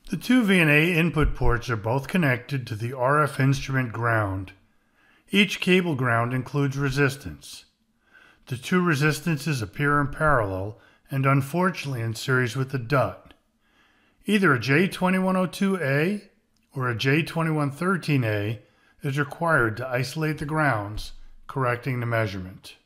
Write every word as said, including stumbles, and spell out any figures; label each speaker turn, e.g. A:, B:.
A: The two V N A input ports are both connected to the R F instrument ground. Each cable ground includes resistance. The two resistances appear in parallel and unfortunately in series with the D U T. Either a J twenty-one oh two A or a J twenty-one thirteen A is required to isolate the grounds, correcting the measurement.